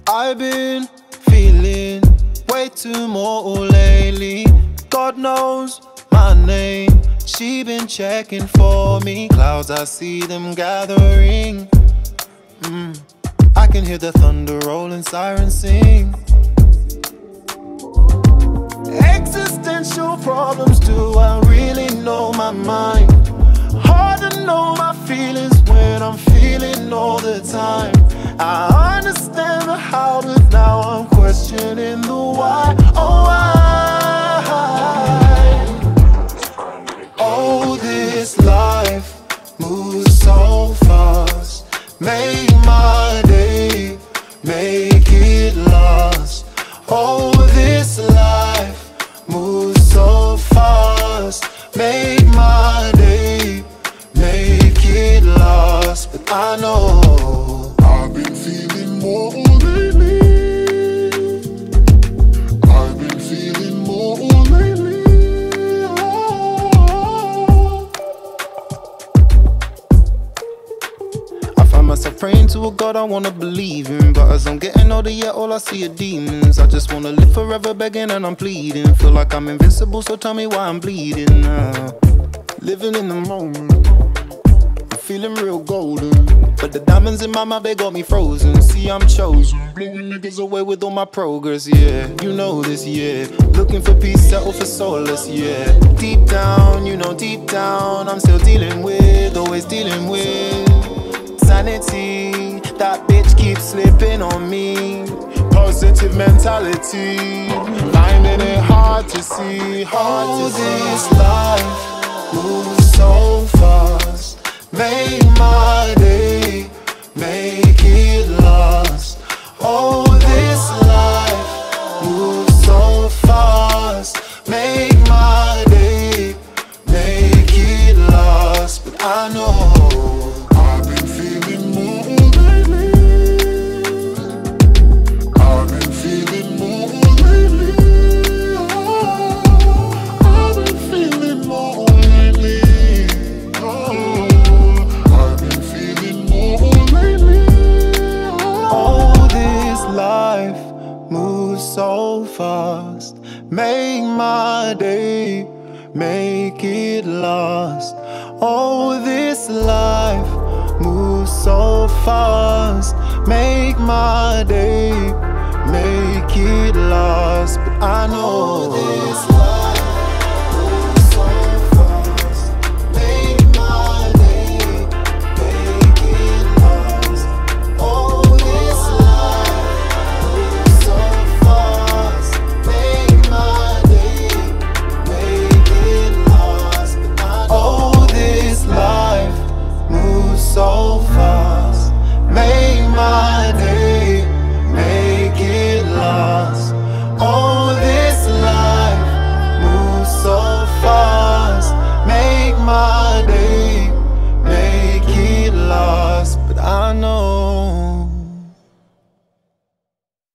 I've been feeling way too more lately. God knows my name. She been checking for me. Clouds, I see them gathering. I can hear the thunder rolling, sirens sing. Existential problems, do I really know my mind? Hard to know my feelings when I'm feeling all the time. I understand the how, but now I'm questioning the why. Oh, why? Oh, this life moves so fast. Make my day, make it last. Oh, this life moves so fast. Make my day, make it last. But I know I've been feeling more lately. I've been feeling more lately. I find myself praying to a God I wanna believe in, but as I'm getting older, yeah, all I see are demons. I just wanna live forever begging and I'm pleading. Feel like I'm invincible, so tell me why I'm bleeding now. Living in the moment, I'm feeling real golden, but the diamonds in my mouth, they got me frozen. See, I'm chosen, blowing niggas away with all my progress, yeah. You know this, yeah. Looking for peace, settle for solace, yeah. Deep down, you know, deep down, I'm still dealing with, always dealing with sanity. That bitch keeps slipping on me. Positive mentality, finding it hard to see, hard to see. This life moves so fast. Make my day, make it last. Oh, this life moves so fast. Make my day, make it last. But I know I've been feeling more lately. I've been feeling more lately. I've been feeling more lately. I've been feeling more lately. Oh, this life moves so fast. Make my day, make it last. Oh, this life moves so fast. Make my day, make it last. But I know this life